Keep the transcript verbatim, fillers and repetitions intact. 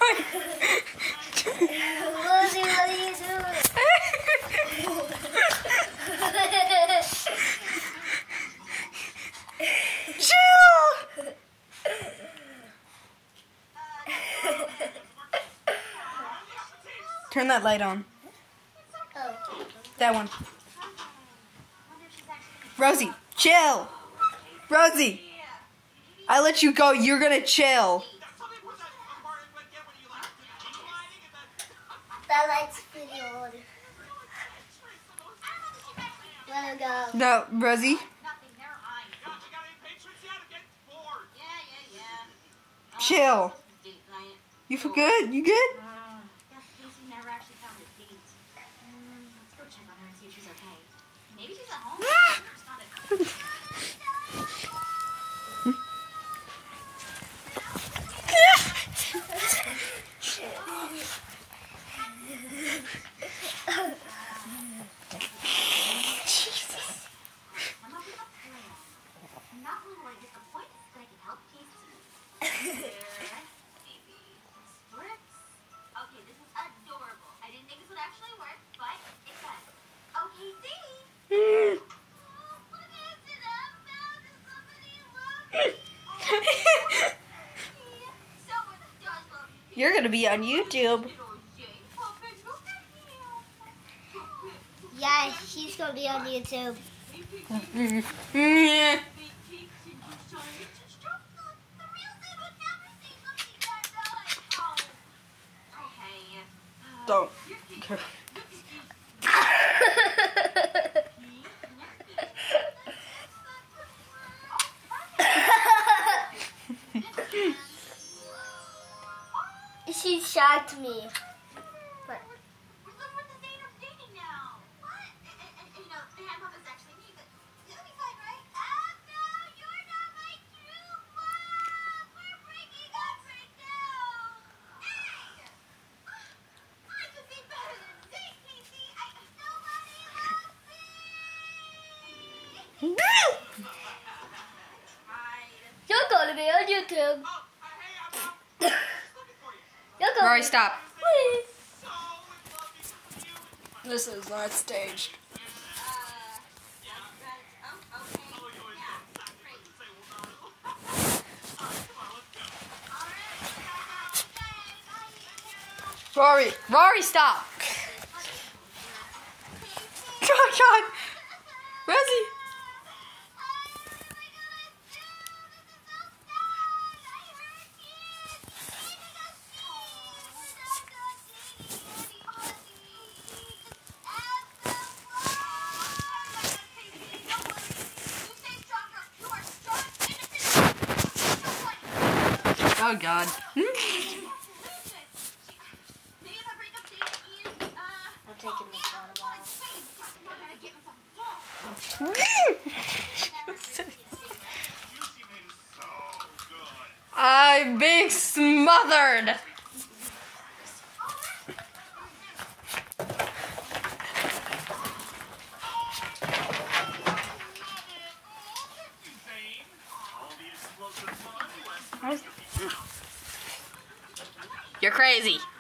Rosie, what are you doing? Chill! Turn that light on. Oh. That one. Rosie, chill! Rosie! I let you go, you're gonna chill. That light's pretty old. Let it go. No, Rosie. Chill. You feel good? You good? Maybe she's at home. You're gonna be on YouTube. Yeah, she's gonna be on YouTube. Don't. She shocked me. But you're gonna be on YouTube. You're gonna Rory, be- stop. Please. This is not staged. Rory, Rory, stop. God, God. Rosie. Oh, God. I'm taking this out of I'm being smothered. You're crazy.